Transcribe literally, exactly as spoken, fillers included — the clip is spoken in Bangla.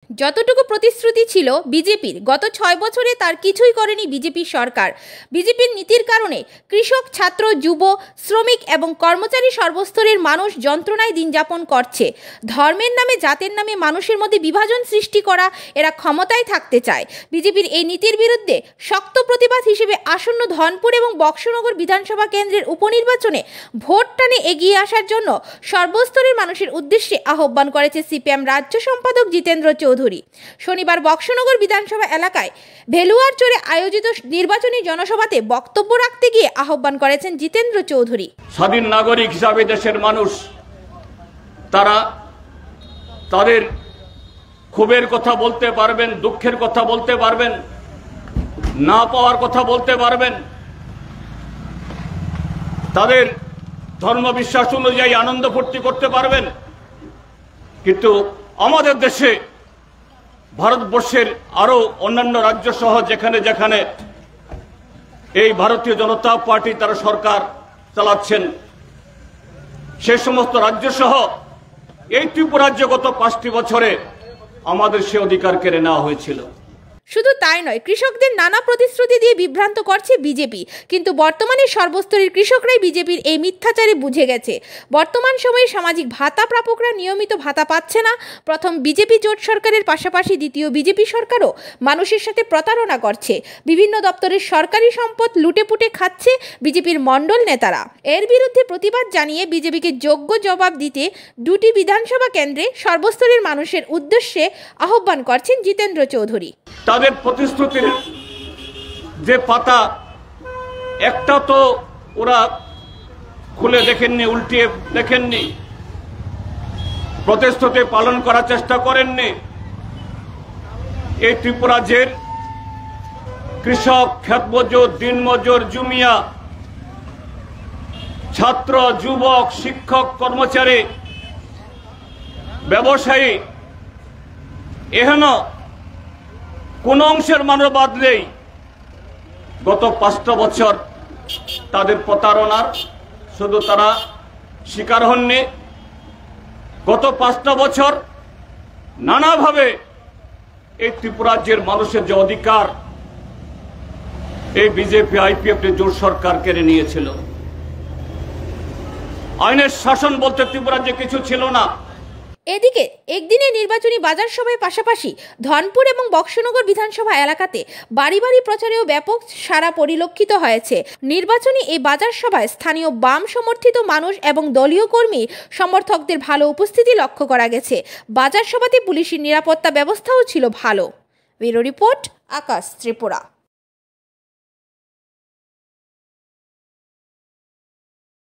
যতটুকু প্রতিশ্রুতি ছিল বিজেপির, গত ছয় বছরে তার কিছুই করেনি বিজেপি সরকার। বিজেপির নীতির কারণে কৃষক, ছাত্র, যুব, শ্রমিক এবং কর্মচারী সর্বস্তরের মানুষ যন্ত্রণায় দিন যাপন করছে। ধর্মের নামে, জাতের নামে মানুষের মধ্যে বিভাজন সৃষ্টি করা এরা ক্ষমতায় থাকতে চায়। বিজেপির এই নীতির বিরুদ্ধে শক্ত প্রতিবাদ হিসেবে আসন্ন ধনপুর এবং বক্সনগর বিধানসভা কেন্দ্রের উপনির্বাচনে ভোট টানে এগিয়ে আসার জন্য সর্বস্তরের মানুষের উদ্দেশ্যে আহ্বান করেছে সিপিএম রাজ্য সম্পাদক জিতেন্দ্র চৌধুরী। শনিবার বক্সনগর বিধানসভা এলাকায় ভেলুয়ারচরে আয়োজিত নির্বাচনী জনসভাতে বক্তব্য রাখতে গিয়ে আহ্বান করেছেন জিতেন্দ্র চৌধুরী। স্বাধীন নাগরিক হিসাবে দেশের মানুষ তারা তাদের ক্ষোভের কথা বলতে পারবেন, দুঃখের কথা বলতে পারবেন, না পাওয়ার কথা বলতে পারবেন, তাদের ধর্ম বিশ্বাস অনুযায়ী আনন্দ ফুর্তি করতে পারবেন। কিন্তু আমাদের দেশে, ভারতবর্ষের আরো অন্যান্য রাজ্য সহ যেখানে যেখানে এই ভারতীয় জনতা পার্টি তারা সরকার চালাচ্ছেন, সে সমস্ত রাজ্য সহ এই ত্রিপুরা রাজ্য গত পাঁচটি বছরে আমাদের সে অধিকার কেড়ে নেওয়া হয়েছিল। শুধু তাই নয়, কৃষকদের নানা প্রতিশ্রুতি দিয়ে বিভ্রান্ত করছে বিজেপি। কিন্তু বর্তমানে সর্বস্তরের কৃষকরাই বিজেপির এই মিথ্যাচারে বুঝে গেছে। বর্তমান সময়ে সামাজিক ভাতা প্রাপকরা নিয়মিত ভাতা পাচ্ছে না। প্রথম বিজেপি জোট সরকারের পাশাপাশি দ্বিতীয় বিজেপি সরকারও মানুষের সাথে প্রতারণা করছে। বিভিন্ন দপ্তরের সরকারি সম্পদ লুটেপুটে খাচ্ছে বিজেপির মণ্ডল নেতারা। এর বিরুদ্ধে প্রতিবাদ জানিয়ে বিজেপিকে যোগ্য জবাব দিতে দুটি বিধানসভা কেন্দ্রে সর্বস্তরের মানুষের উদ্দেশ্যে আহ্বান করছেন জিতেন্দ্র চৌধুরী। তাদের প্রতিশ্রুতির যে পাতা একটা তো ওরা খুলে দেখেননি, উল্টিয়ে দেখেননি, প্রতিশ্রুতি পালন করার চেষ্টা করেননি। এই ত্রিপুরা রাজ্যের কৃষক, ক্ষেতমজুর, দিনমজুর, জুমিয়া, ছাত্র, যুবক, শিক্ষক, কর্মচারী, ব্যবসায়ী, এহেন কোন অংশের মানুষ বাদ নেই গত পাঁচটা বছর তাদের প্রতারণার শুধু তারা শিকার হননি। গত পাঁচটা বছর নানাভাবে এই ত্রিপুরা রাজ্যের মানুষের যে অধিকার এই বিজেপি আইপিএফ জোট সরকার কেড়ে নিয়েছিল। আইনের শাসন বলতে ত্রিপুরা রাজ্যে কিছু ছিল না। এদিকে একদিনে নির্বাচনী বাজার সভার পাশাপাশি ধনপুর এবং বক্সনগর বিধানসভা এলাকাতে বাড়ি বাড়ি প্রচারেও ব্যাপক সাড়া পরিলক্ষিত হয়েছে। নির্বাচনী এই বাজার সভায় স্থানীয় বাম সমর্থিত মানুষ এবং দলীয় কর্মী সমর্থকদের ভালো উপস্থিতি লক্ষ্য করা গেছে। বাজার সভাতে পুলিশের নিরাপত্তা ব্যবস্থাও ছিল ভালো। Bureau report, Akash Tripura.